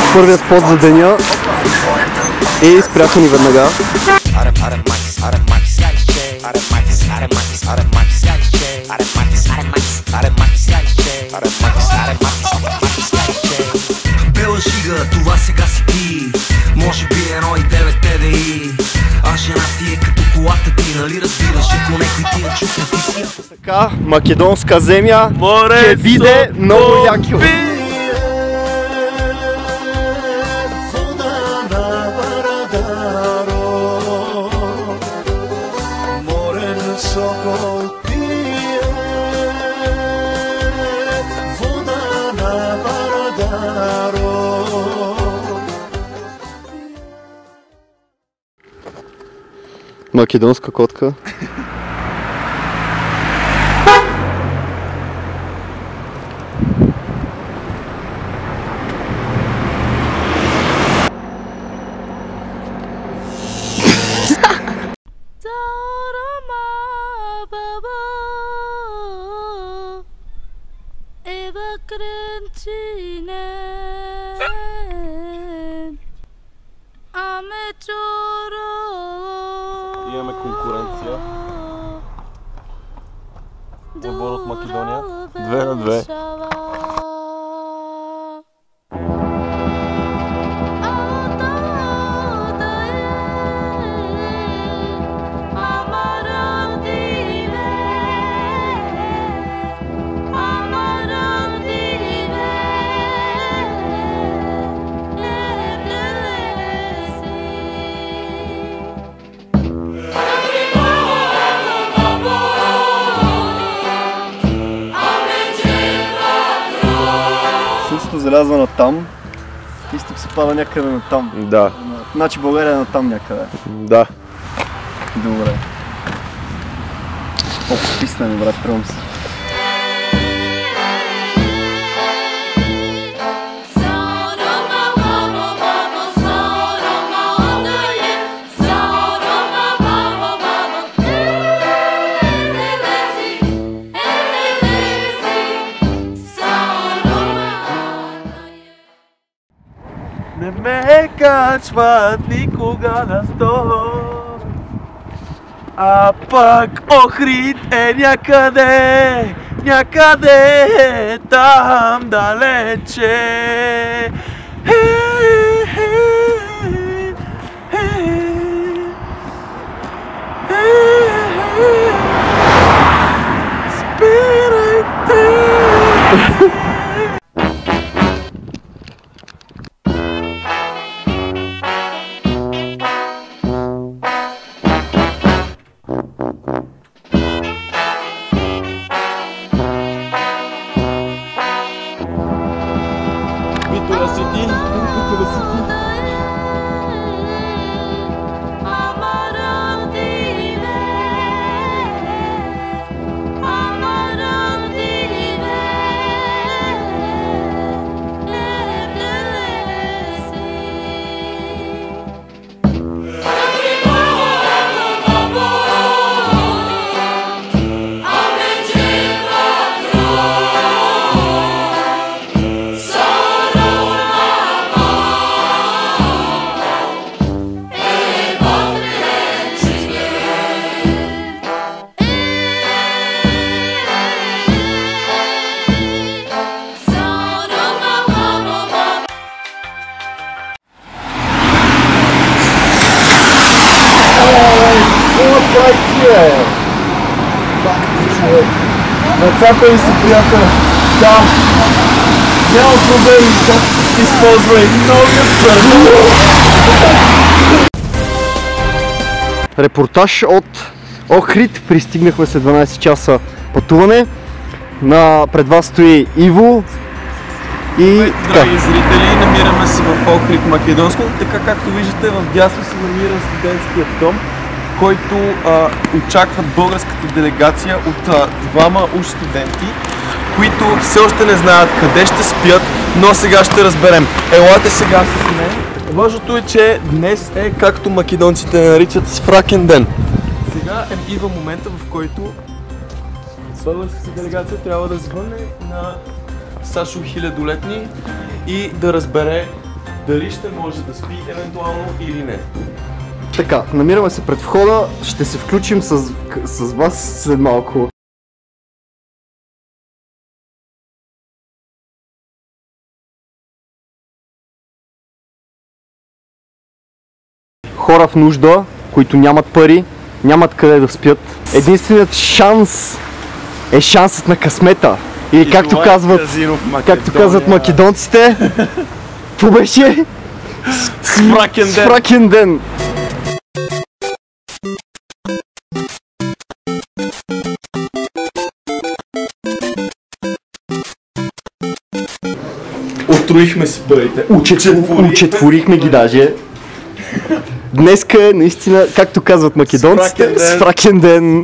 първият спот за деня и спряха ни веднага. Бела шига, това сега си ти. Може би 1,9 TDI. А жена ти е като колата ти, нали разбираш? Ако некой ти я чука, ти си. Така, македонска земя, ще биде много яки. Македонска котка. Имаме конкуренция. Отбор от Македония. 2-2. Слънцето залязва на там, изток се пада някъде на там. Да. Значи България е на там някъде. Да. Добре. Колко писна ми, брат, тръм се. Не ме качват никога на стол, а пък Охрид е някъде, някъде там далече. Спирайте! Битола Сити, Битола Сити. Нацапай си, приятел. Да. Няма проблеми, как използвай новия първо. Репортаж от Охрид. Пристигнахме след 12 часа пътуване. Пред вас стои Иво. И драги зрители, намираме се в Охрид, Македонско. Така както виждате, в дясно се намира студентският дом, който очакват българската делегация от двама уж студенти, които все още не знаят къде ще спят, но сега ще разберем. Елате сега с мен. Важното е, че днес е, както македонците наричат, сфракен ден. Сега идва момента, в който българската делегация трябва да звънне на Сашо Хилядолетни и да разбере дали ще може да спи евентуално или не. Така, намираме се пред входа, ще се включим с вас след малко. Хора в нужда, които нямат пари, нямат къде да спят. Единственият шанс е шансът на късмета. Или както казват македонците, какво беше? Сфракен ден! Отруихме си парите. Учетворихме ги даже. Днеска е наистина, както казват македонците, сфракен ден.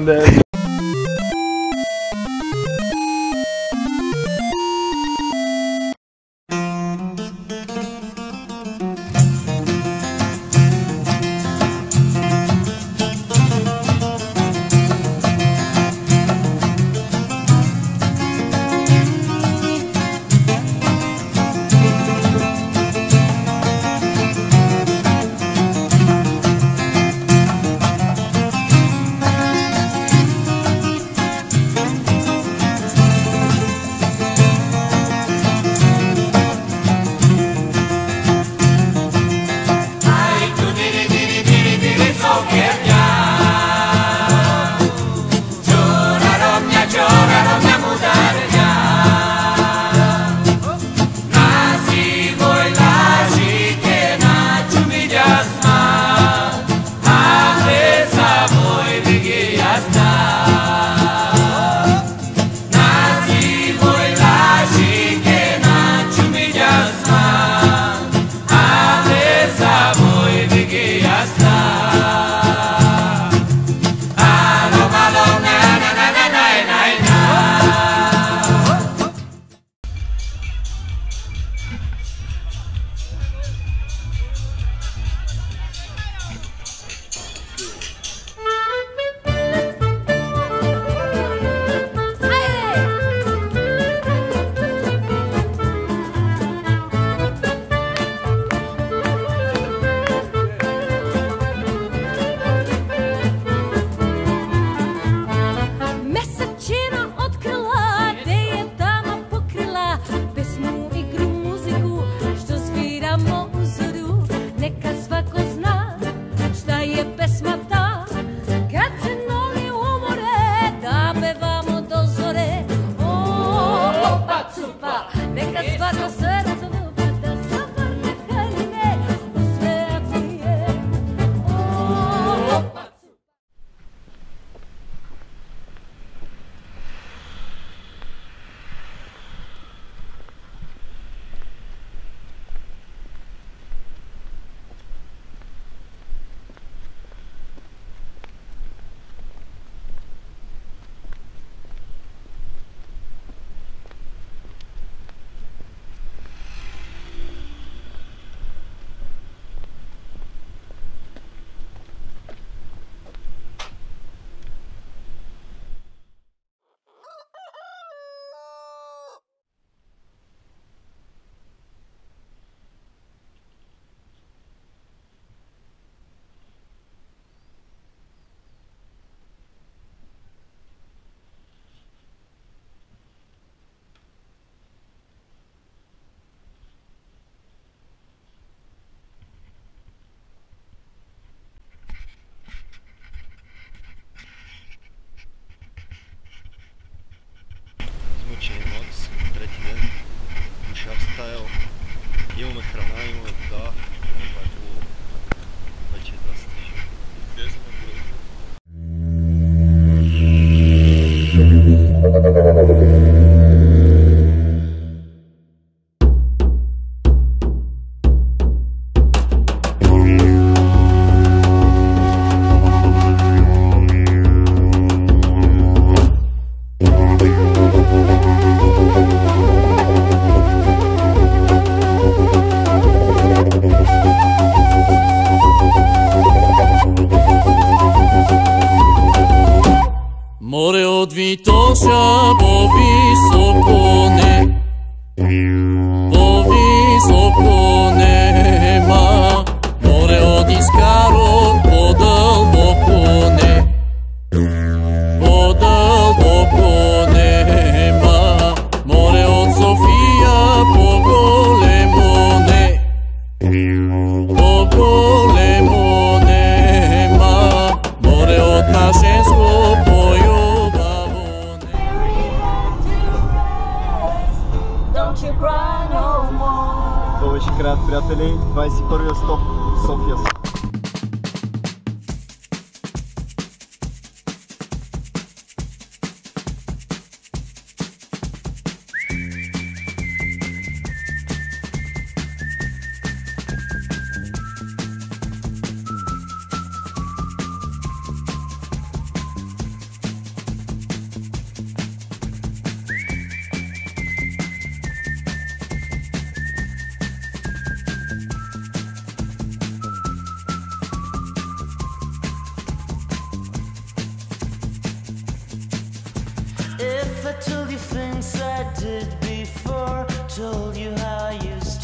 Смучени нокс, трети ден, мушар стайл, имаме храна, имаме вода, това е хубаво, вече е доста тежко. Къде сме We'll be right back. Това беше краят, приятели. 21-я стоп, София. If I told you things I did before, told you how I used